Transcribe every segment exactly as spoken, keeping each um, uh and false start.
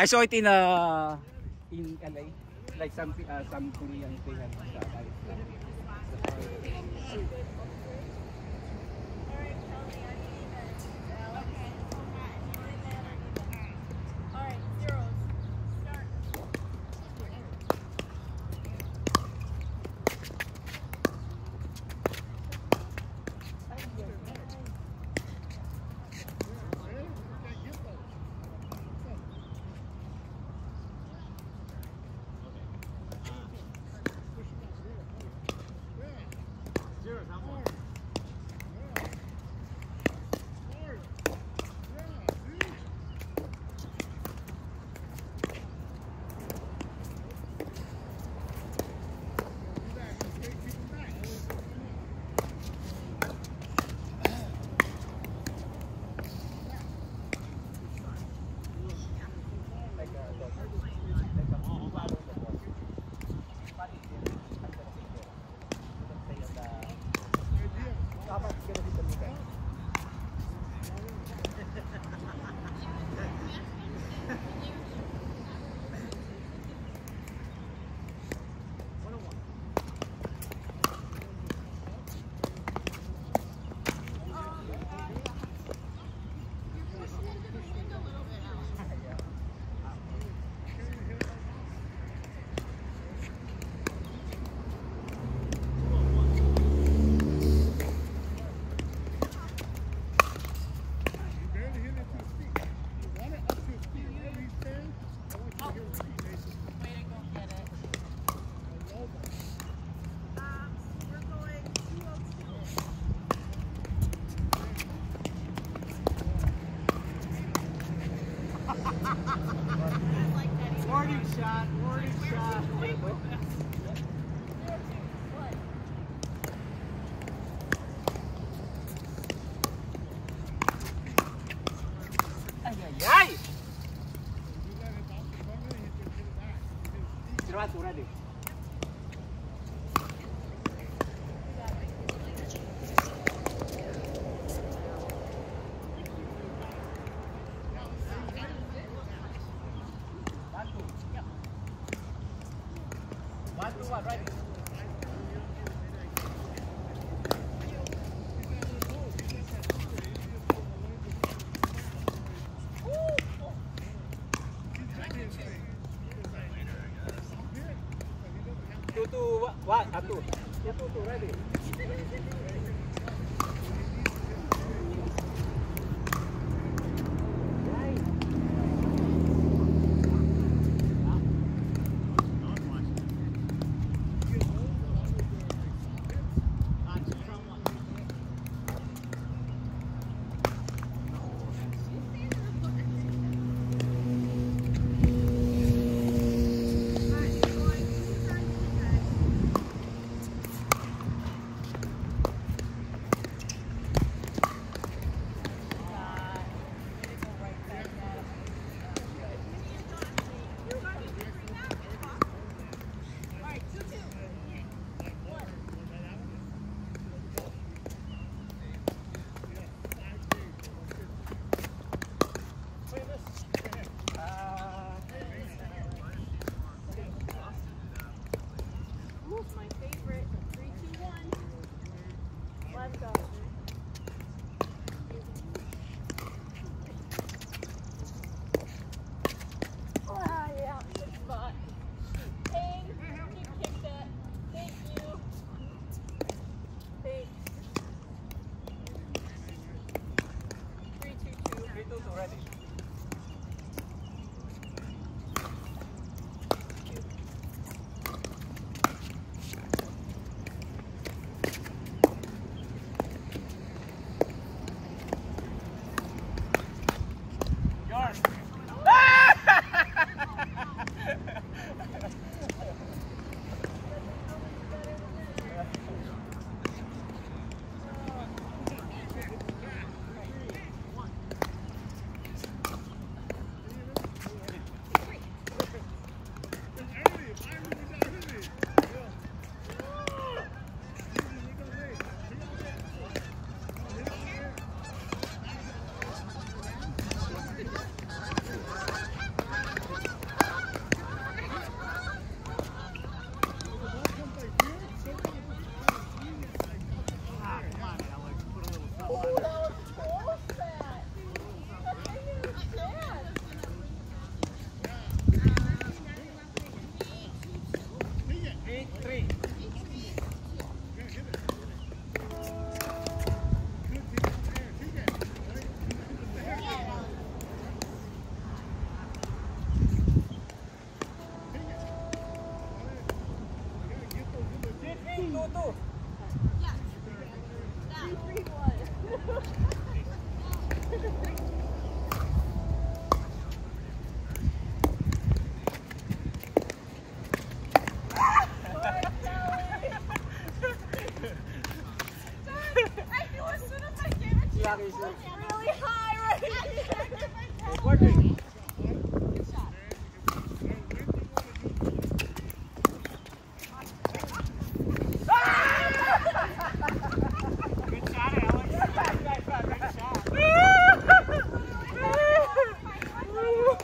I saw it in uh in L A, like some uh, some Korean they have that. Warning shot, warning shot. Ay, ay, ay! Sirvat, ready. One, two, one, ready. Two, two, one, ah, two. Two, two, two, ready.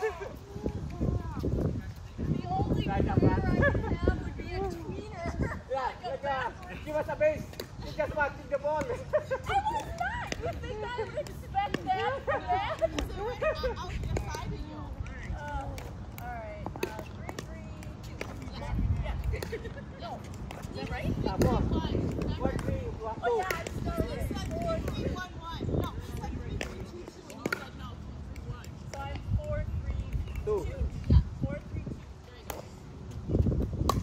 only career I can have would be a tweener. Yeah, like, uh, give us a base. He's just watching the ball. I was not. You think I would expect that from that? Out the side of you. Uh, all right. Uh, three, three, two. Yeah. Yeah. No. Is that right? Ah, four. Four, three, one, Oh two. yeah, I'm sorry. He said four, three, one, one. No, he said three, three, two, two, and you said no, two, three, one. So I'm four, three, Two. two. Yeah. Four, three, two. There you go.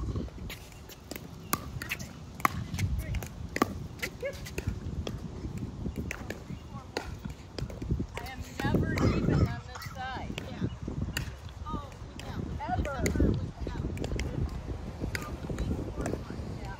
I am never even on this side. Yeah. Oh, yeah. Ever. Except for with the out. So, three, four, one. Yeah.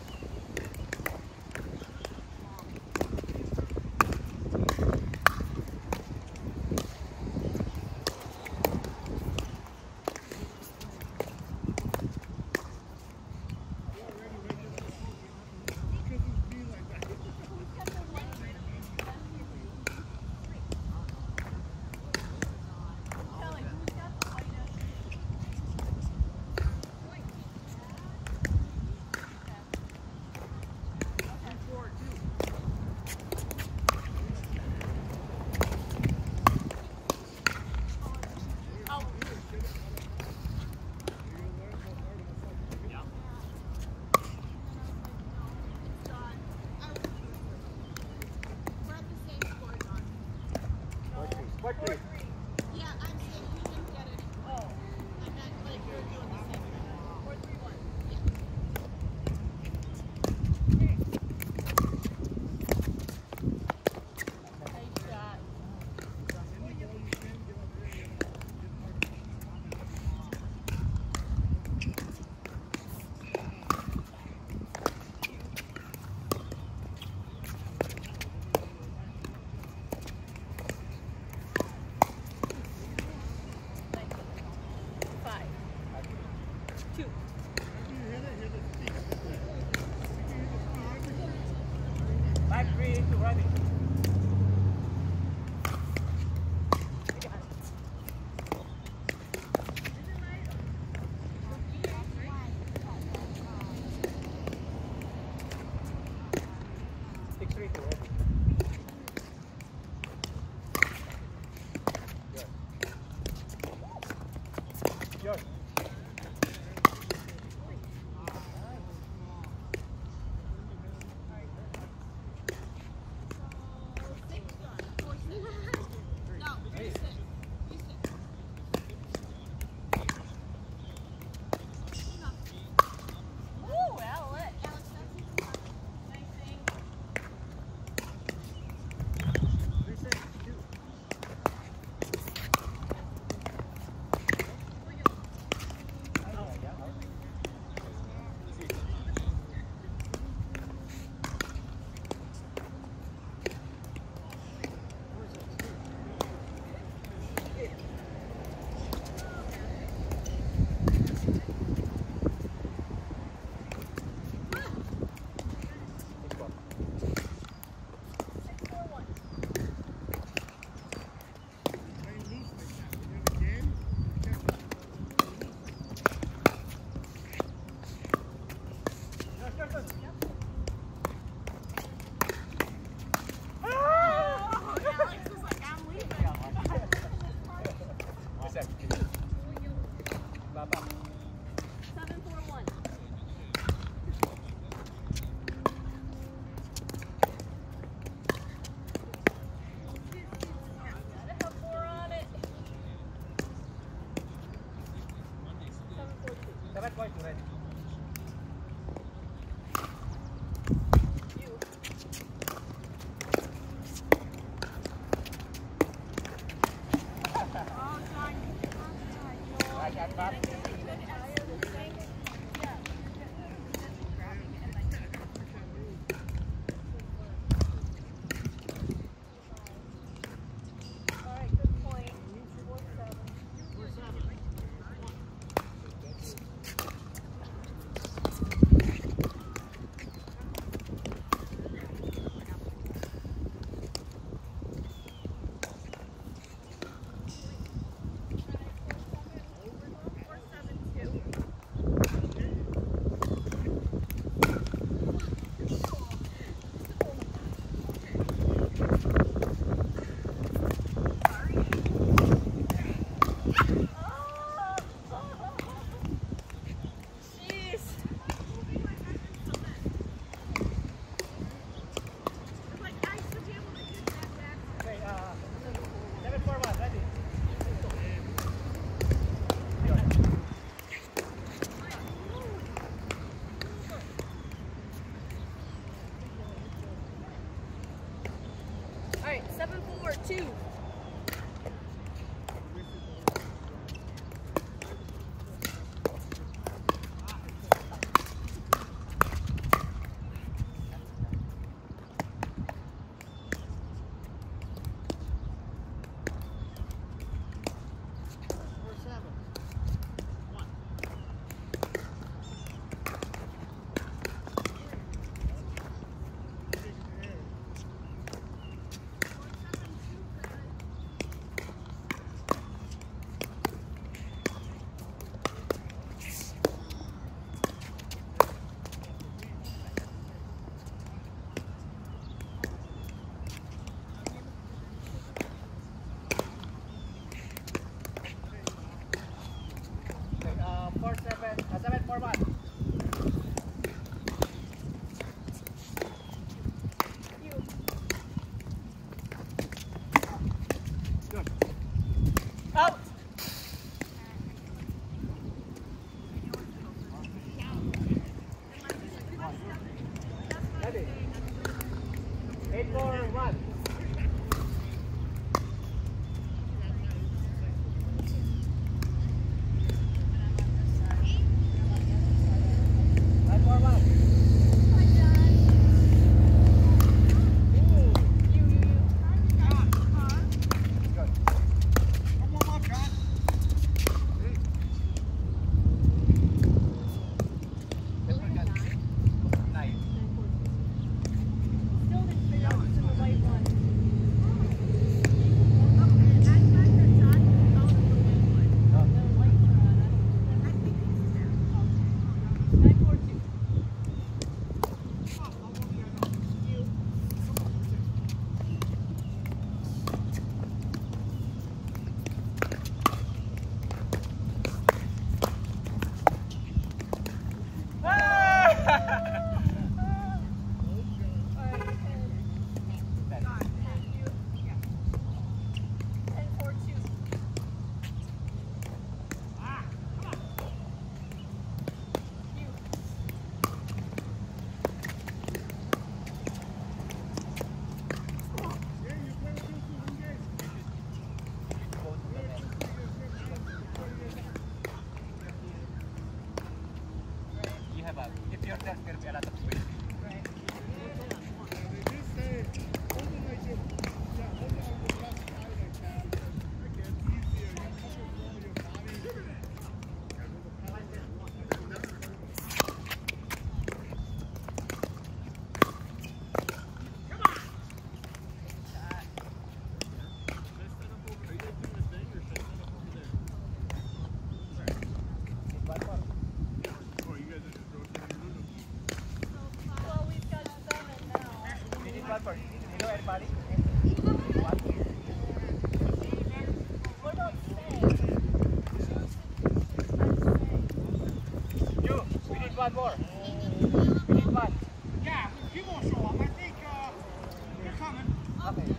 Kelly, who's got the whitest? Oh, Done. Out. We're at the same score, John. Four, three. Four, four, three. three. Yeah, I'm saying you didn't get it. Oh, I meant like you're doing the same thing. four, three, one. Yeah. Nice shot. Five. Two. Five, three, two, running. Six, three, two, ready. Yours. Yours. Six, John. Four, six. No, three, six. Three, six. Woo, Alex. Alex, that's Nice thing. Three, six, two. Six, four, one. Oh, Alex was like, I'm leaving. Baba. Seven, four, one. Gotta have four on it. Seven, four, two. Seven point two, ready. You. Oh, John. Right hand back. Alright, good point. Four, seven. uh, seven, four, one. Good. Out. Ready. Eight, four, one. If you're there, there'll be a lot of space. Right. Well, we've got seven now. Hello, everybody. What about stay? You, we need one more. We need one. Yeah, you won't show up. I think uh, they're coming. Okay.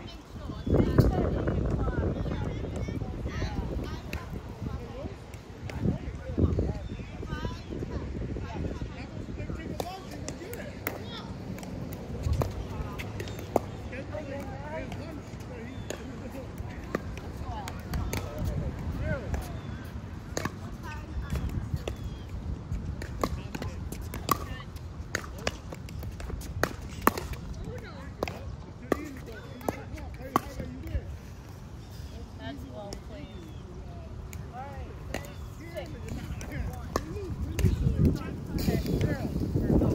That's well played. All right, six. Zero.